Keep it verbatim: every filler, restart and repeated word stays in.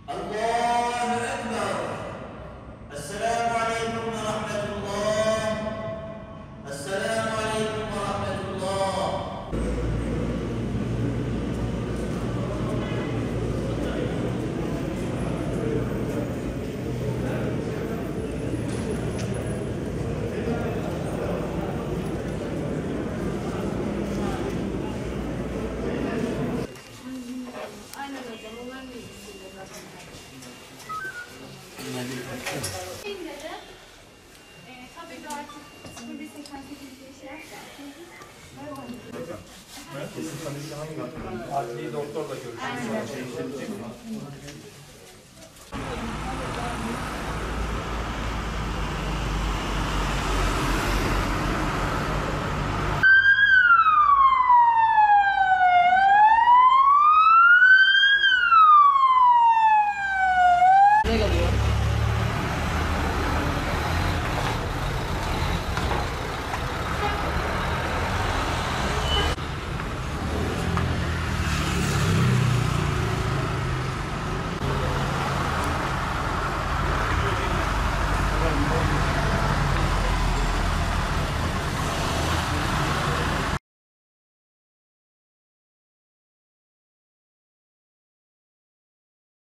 Allahu Ekber. Esselamu Aleyküm ve Rahmetullah. Esselamu Aleyküm ve Rahmetullah. Aynen hocam, onların bilgisiyle zaten. Şimdi de e, tabii ki artık sıfır bir seksen sekiz diye şey yapacağım. Kesin tanıyınca hangi adli doktorla görüşürüz? Şey işletecek mi?